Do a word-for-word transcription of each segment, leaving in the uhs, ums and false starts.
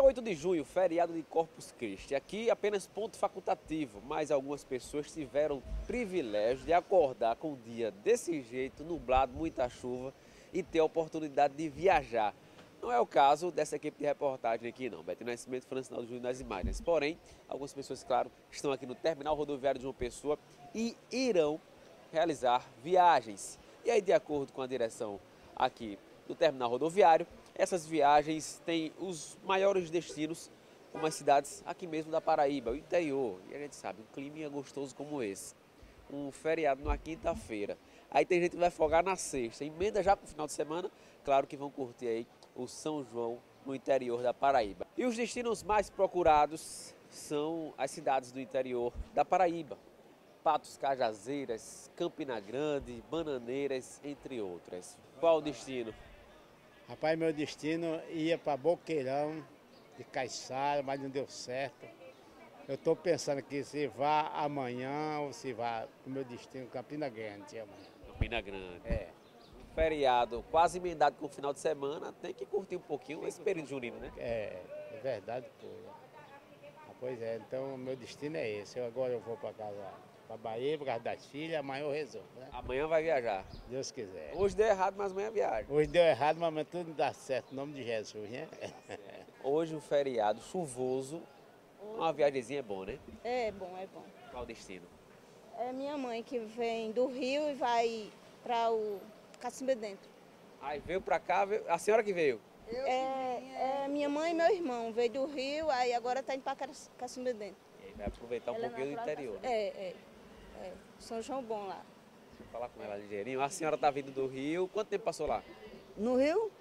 oito de junho, feriado de Corpus Christi. Aqui apenas ponto facultativo, mas algumas pessoas tiveram o privilégio de acordar com um dia desse jeito, nublado, muita chuva, e ter a oportunidade de viajar. Não é o caso dessa equipe de reportagem aqui não, Beto Nascimento, Francinaldo Júnior nas imagens. Porém, algumas pessoas, claro, estão aqui no terminal rodoviário de João Pessoa e irão realizar viagens. E aí, de acordo com a direção aqui do terminal rodoviário, essas viagens têm os maiores destinos, como as cidades aqui mesmo da Paraíba, o interior. E a gente sabe, um clima gostoso como esse, um feriado na quinta-feira. Aí tem gente que vai folgar na sexta, emenda já para o final de semana, claro que vão curtir aí o São João no interior da Paraíba. E os destinos mais procurados são as cidades do interior da Paraíba. Patos, Cajazeiras, Campina Grande, Bananeiras, entre outras. Qual o destino? Rapaz, meu destino ia para Boqueirão, de Caiçara, mas não deu certo. Eu estou pensando aqui se vá amanhã ou se vá para o meu destino, Campina Grande, amanhã. Campina Grande. É. Feriado quase emendado com o final de semana, tem que curtir um pouquinho esse período junino, né? É, é verdade pura. Ah, pois é, então o meu destino é esse. Eu, agora eu vou para casa, para Bahia, por causa das filhas, amanhã eu resolvo, né? Amanhã vai viajar. Deus quiser. Hoje deu errado, mas amanhã viaja. Hoje deu errado, mas amanhã tudo dá certo, em nome de Jesus, né? Hoje um feriado chuvoso, uma viagemzinha é bom, né? É bom, é bom. Qual o destino? É minha mãe que vem do Rio e vai para o Cacimba Dentro. Aí veio pra cá, veio... a senhora que veio? É, é minha mãe e meu irmão, veio do Rio, aí agora está indo para Cacimba Dentro. E aí vai aproveitar um Ela é pouquinho do natural interior, de né? É, é, é. São João bom lá. Deixa eu falar com ela ligeirinho. A senhora tá vindo do Rio, quanto tempo passou lá? No Rio?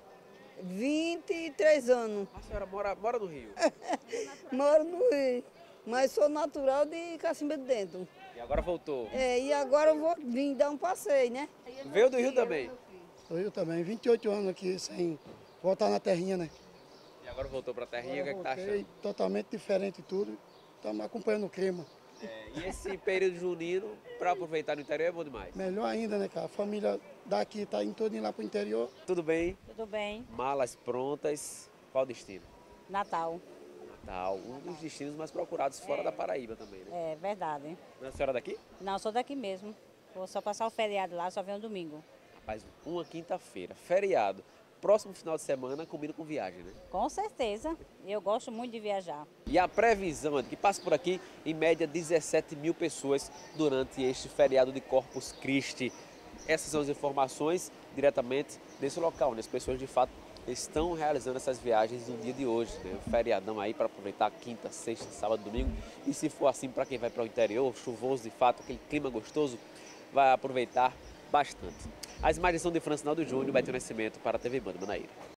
vinte e três anos. A senhora mora, mora no Rio. Moro no Rio, mas sou natural de Cacimba de Dentro. E agora voltou. É, e agora eu vou vir dar um passeio, né? Veio do Rio também. Do Rio também, vinte e oito anos aqui sem voltar na terrinha, né? E agora voltou pra terrinha, o que é que tá Voltei, achando? totalmente diferente de tudo. Estamos acompanhando o clima. É, e esse período junino, pra aproveitar no interior, é bom demais. Melhor ainda, né, cara? A família daqui tá indo toda lá pro interior. Tudo bem? Tudo bem. Malas prontas. Qual o destino? Natal. Natal, um dos destinos mais procurados fora É. da Paraíba também, né? É verdade. Não é a senhora daqui? Não, sou daqui mesmo. Vou só passar o feriado lá, só venho domingo. Rapaz, uma quinta-feira, feriado. Próximo final de semana combina com viagem, né? Com certeza. Eu gosto muito de viajar. E a previsão é de que passe por aqui, em média, dezessete mil pessoas durante este feriado de Corpus Christi. Essas são as informações diretamente desse local, onde as pessoas, de fato, estão realizando essas viagens no dia de hoje, né? Um feriadão aí para aproveitar quinta, sexta, sábado, domingo. E se for assim para quem vai para o interior, chuvoso de fato, aquele clima gostoso, vai aproveitar bastante. As imagens são de Francinaldo Júnior, Beto Nascimento para a T V Band Manaíra.